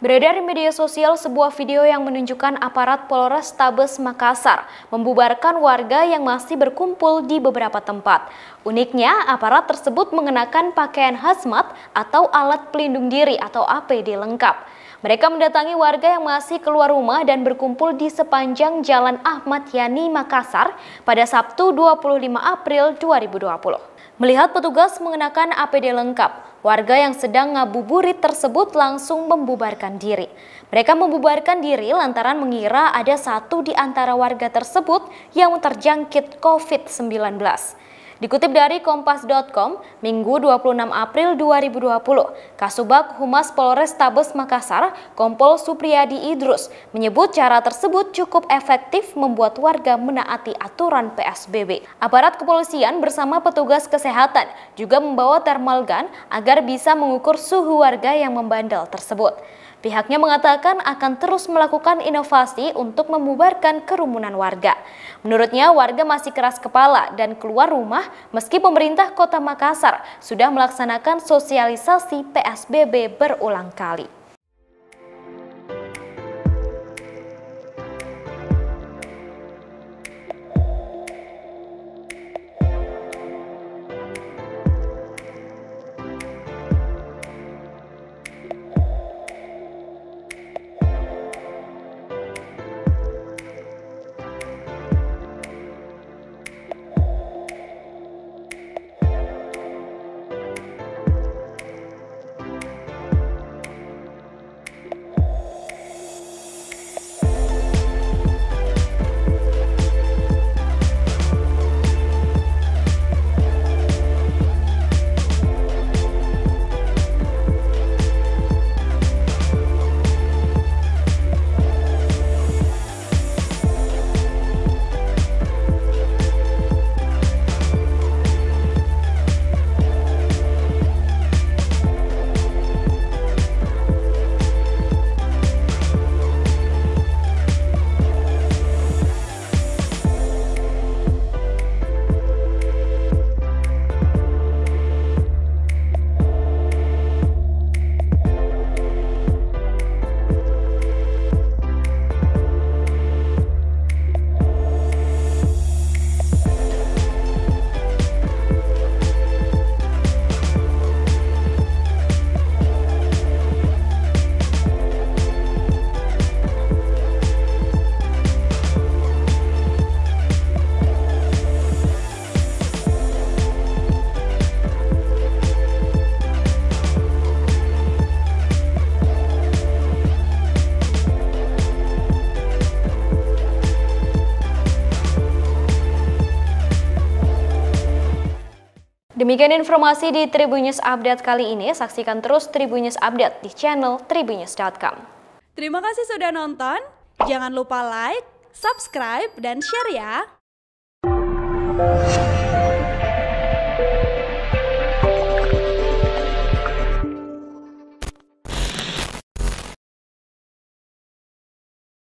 Beredar di media sosial sebuah video yang menunjukkan aparat Polrestabes Makassar membubarkan warga yang masih berkumpul di beberapa tempat. Uniknya, aparat tersebut mengenakan pakaian hazmat atau alat pelindung diri atau APD lengkap. Mereka mendatangi warga yang masih keluar rumah dan berkumpul di sepanjang Jalan Ahmad Yani Makassar pada Sabtu 25 April 2020. Melihat petugas mengenakan APD lengkap, warga yang sedang ngabuburit tersebut langsung membubarkan diri. Mereka membubarkan diri lantaran mengira ada satu di antara warga tersebut yang terjangkit COVID-19. Dikutip dari Kompas.com, Minggu 26 April 2020, Kasubag Humas Polrestabes Makassar, Kompol Supriyadi Idrus, menyebut cara tersebut cukup efektif membuat warga menaati aturan PSBB. Aparat kepolisian bersama petugas kesehatan juga membawa thermal gun agar bisa mengukur suhu warga yang membandel tersebut. Pihaknya mengatakan akan terus melakukan inovasi untuk membubarkan kerumunan warga. Menurutnya, warga masih keras kepala dan keluar rumah meski pemerintah Kota Makassar sudah melaksanakan sosialisasi PSBB berulang kali. Demikian informasi di Tribun News Update kali ini. Saksikan terus Tribun News Update di channel tribunnews.com. Terima kasih sudah nonton. Jangan lupa like, subscribe, dan share ya.